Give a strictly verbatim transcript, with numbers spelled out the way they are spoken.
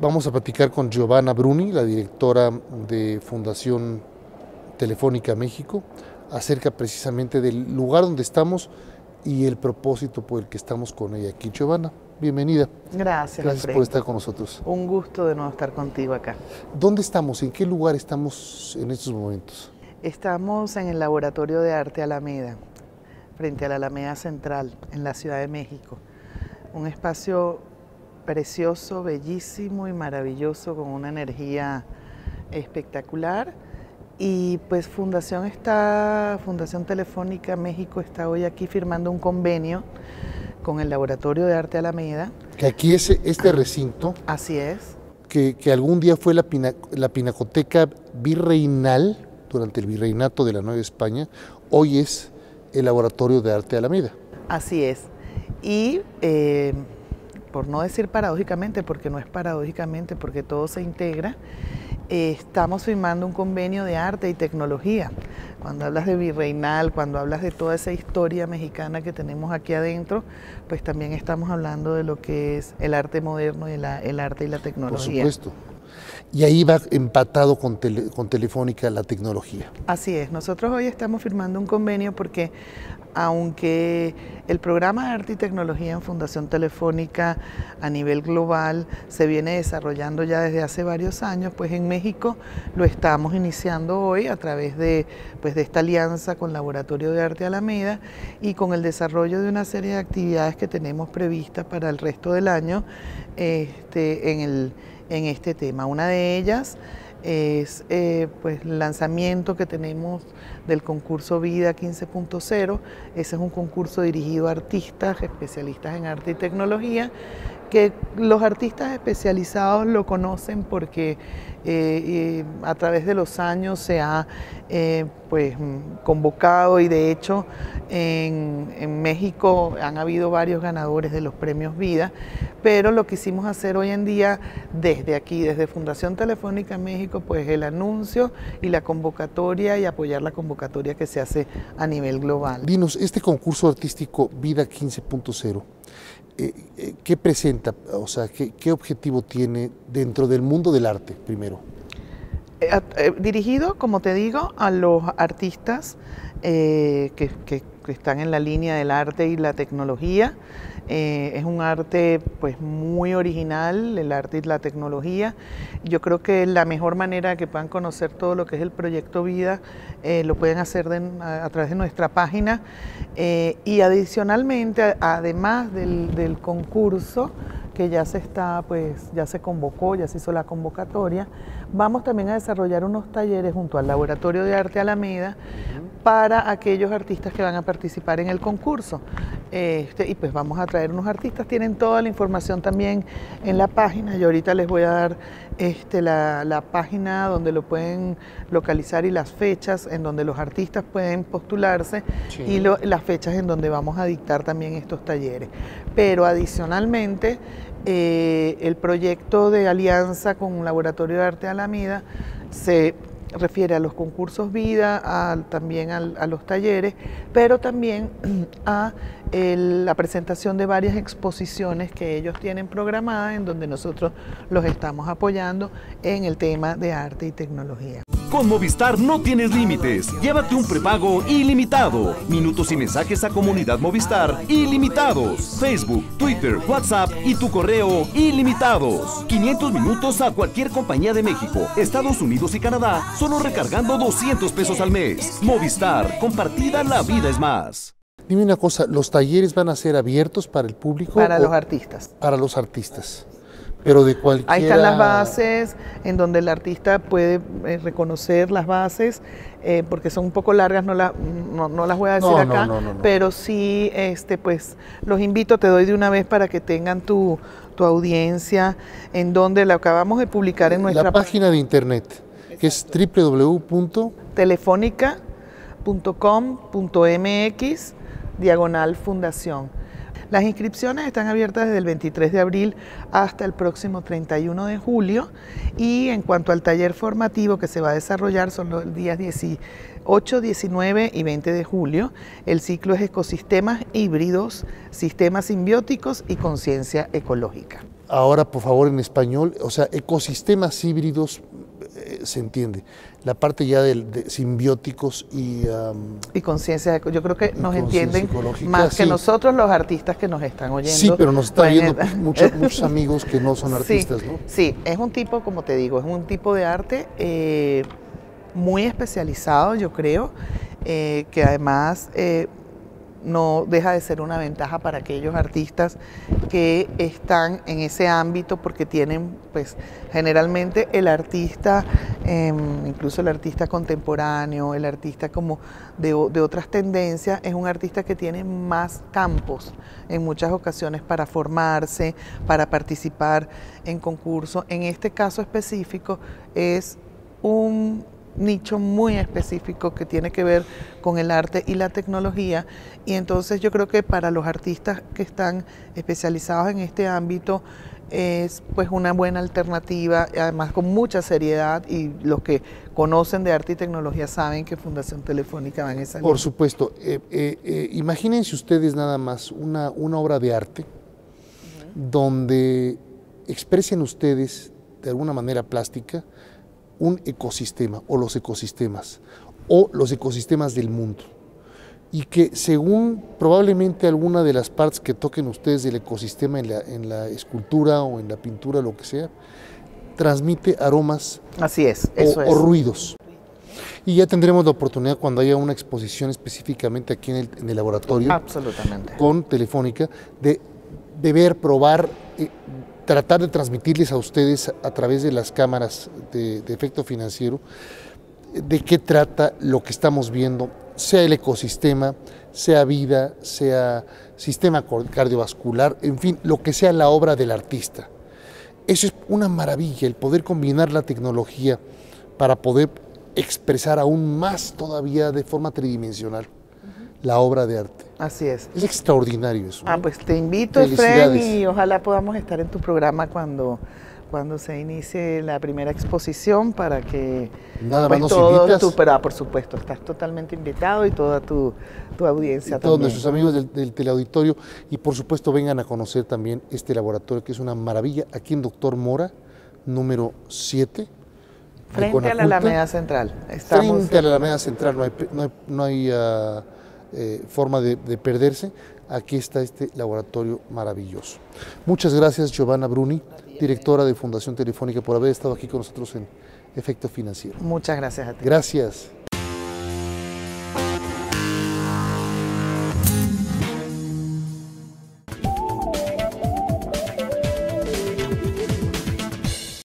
Vamos a platicar con Giovanna Bruni, la directora de Fundación Telefónica México, acerca precisamente del lugar donde estamos y el propósito por el que estamos con ella aquí. Giovanna, bienvenida. Gracias, Gracias Alfredo. por estar con nosotros. Un gusto de nuevo estar contigo acá. ¿Dónde estamos? ¿En qué lugar estamos en estos momentos? Estamos en el Laboratorio de Arte Alameda, frente a la Alameda Central, en la Ciudad de México. Un espacio precioso, bellísimo y maravilloso, con una energía espectacular. Y pues Fundación está, Fundación Telefónica México está hoy aquí firmando un convenio con el Laboratorio de Arte Alameda. Que aquí es este recinto. Así es. Que, que algún día fue la, pina, la Pinacoteca Virreinal durante el Virreinato de la Nueva España, hoy es el Laboratorio de Arte Alameda. Así es. Y eh, por no decir paradójicamente, porque no es paradójicamente, porque todo se integra, eh, estamos firmando un convenio de arte y tecnología. Cuando hablas de Virreinal, cuando hablas de toda esa historia mexicana que tenemos aquí adentro, pues también estamos hablando de lo que es el arte moderno y la, el arte y la tecnología. Por supuesto. Y ahí va empatado con, tele, con Telefónica la tecnología. Así es, nosotros hoy estamos firmando un convenio porque aunque el programa de arte y tecnología en Fundación Telefónica a nivel global se viene desarrollando ya desde hace varios años, pues en México lo estamos iniciando hoy a través de, pues de esta alianza con Laboratorio de Arte Alameda y con el desarrollo de una serie de actividades que tenemos previstas para el resto del año este, en el en este tema. Una de ellas es eh, pues, el lanzamiento que tenemos del concurso Vida quince punto cero. Ese es un concurso dirigido a artistas, especialistas en arte y tecnología, que los artistas especializados lo conocen porque eh, eh, a través de los años se ha eh, pues, convocado y de hecho en, en México han habido varios ganadores de los premios Vida, pero lo quisimos hacer hoy en día desde aquí, desde Fundación Telefónica México, pues el anuncio y la convocatoria y apoyar la convocatoria que se hace a nivel global. Dinos, este concurso artístico Vida quince punto cero, Eh, eh, ¿qué presenta? O sea, ¿qué, qué objetivo tiene dentro del mundo del arte, primero? Eh, eh, dirigido, como te digo, a los artistas eh, que, que, que están en la línea del arte y la tecnología. Eh, es un arte pues muy original, el arte y la tecnología. Yo creo que la mejor manera que puedan conocer todo lo que es el proyecto Vida eh, lo pueden hacer de, a, a través de nuestra página eh, y adicionalmente, a, además del, del concurso que ya se está, pues ya se convocó, ya se hizo la convocatoria, vamos también a desarrollar unos talleres junto al Laboratorio de Arte Alameda para aquellos artistas que van a participar en el concurso. Este, y pues vamos a traer unos artistas, tienen toda la información también en la página. Yo ahorita les voy a dar este, la, la página donde lo pueden localizar y las fechas en donde los artistas pueden postularse sí. y lo, las fechas en donde vamos a dictar también estos talleres. Pero adicionalmente, eh, el proyecto de alianza con Laboratorio de Arte Alameda se refiere a los concursos Vida, a, también a, a los talleres, pero también a el, la presentación de varias exposiciones que ellos tienen programadas en donde nosotros los estamos apoyando en el tema de arte y tecnología. Con Movistar no tienes límites. Llévate un prepago ilimitado. Minutos y mensajes a Comunidad Movistar ilimitados. Facebook, Twitter, WhatsApp y tu correo ilimitados. quinientos minutos a cualquier compañía de México, Estados Unidos y Canadá, solo recargando doscientos pesos al mes. Movistar, compartida la vida es más. Dime una cosa, ¿los talleres van a ser abiertos para el público? Para los artistas. Para los artistas. Pero de cualquiera... Ahí están las bases en donde el artista puede eh, reconocer las bases, eh, porque son un poco largas, no, la, no, no las voy a decir no, acá, no, no, no, no. pero sí, este, pues los invito, te doy de una vez para que tengan tu, tu audiencia, en donde la acabamos de publicar en nuestra la página de internet, que es doble u doble u doble u punto telefónica punto com punto m x diagonal fundación. Las inscripciones están abiertas desde el veintitrés de abril hasta el próximo treinta y uno de julio, y en cuanto al taller formativo que se va a desarrollar son los días dieciocho, diecinueve y veinte de julio. El ciclo es Ecosistemas híbridos, sistemas simbióticos y conciencia ecológica. Ahora, por favor, en español, o sea, ecosistemas híbridos, eh, se entiende. La parte ya de, de simbióticos y... Um, y conciencia, yo creo que nos entienden ecológica, más que sí. nosotros los artistas que nos están oyendo. Sí, pero nos están Bueno, viendo muchos, muchos amigos que no son artistas, sí, ¿no? Sí, es un tipo, como te digo, es un tipo de arte eh, muy especializado, yo creo, eh, que además... Eh, no deja de ser una ventaja para aquellos artistas que están en ese ámbito, porque tienen, pues, generalmente el artista, eh, incluso el artista contemporáneo, el artista como de, de otras tendencias, es un artista que tiene más campos en muchas ocasiones para formarse, para participar en concursos. En este caso específico es un nicho muy específico que tiene que ver con el arte y la tecnología, y entonces yo creo que para los artistas que están especializados en este ámbito es pues una buena alternativa, además con mucha seriedad, y los que conocen de arte y tecnología saben que Fundación Telefónica va en esa línea. Por supuesto, eh, eh, eh, imagínense ustedes nada más una, una obra de arte uh-huh. donde expresen ustedes de alguna manera plástica un ecosistema o los ecosistemas o los ecosistemas del mundo, y que según probablemente alguna de las partes que toquen ustedes del ecosistema en la, en la escultura o en la pintura, lo que sea, transmite aromas. Así es, eso o, es. o ruidos. Y ya tendremos la oportunidad cuando haya una exposición específicamente aquí en el, en el laboratorio. Absolutamente. Con Telefónica, de, de ver, probar, eh, tratar de transmitirles a ustedes a través de las cámaras de, de efecto financiero de qué trata lo que estamos viendo, sea el ecosistema, sea vida, sea sistema cardiovascular, en fin, lo que sea la obra del artista. Eso es una maravilla, el poder combinar la tecnología para poder expresar aún más todavía de forma tridimensional la obra de arte. Así es. Es extraordinario eso. Ah, pues te invito, Efraín, y ojalá podamos estar en tu programa cuando, cuando se inicie la primera exposición, para que... Nada pues, más nos todo invitas. Tu, pero, ah, por supuesto, estás totalmente invitado, y toda tu, tu audiencia y todos también. nuestros amigos del, del teleauditorio, y por supuesto vengan a conocer también este laboratorio, que es una maravilla, aquí en Doctor Mora, número siete. Frente a la Alameda Central. Estamos frente a la Alameda Central, no hay, no hay, no hay uh, eh, forma de, de perderse. Aquí está este laboratorio maravilloso. Muchas gracias, Giovanna Bruni, directora de Fundación Telefónica, por haber estado aquí con nosotros en Efecto Financiero. Muchas gracias a ti. Gracias.